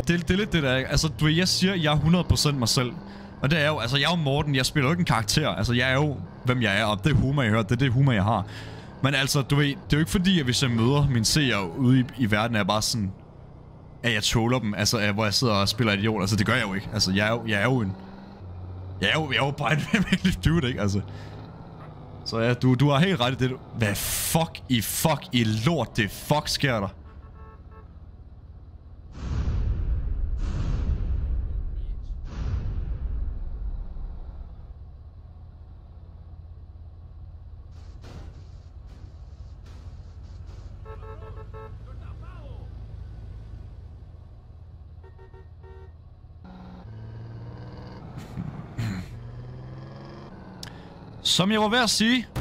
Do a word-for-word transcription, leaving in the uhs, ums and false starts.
det, det er lidt det der, altså du ved, jeg siger, jeg er hundrede procent mig selv. Og det er jo, altså jeg er jo Morten, jeg spiller jo ikke en karakter. Altså jeg er jo, hvem jeg er, og det er humor, jeg hører, det er det humor, jeg har. Men altså, du ved, det er jo ikke fordi, at hvis jeg møder mine seere ude i, i verden, er jeg bare sådan, at jeg tåler dem, altså hvor jeg sidder og spiller idiot. Altså det gør jeg jo ikke, altså jeg er jo, jeg er jo en, jeg er jo, jeg er jo bare en almindelig dude, ikke, altså. Så ja, du, du har helt ret i det. Hvad fuck i fuck i lort det fuck sker der? Som jeg var ved at sige,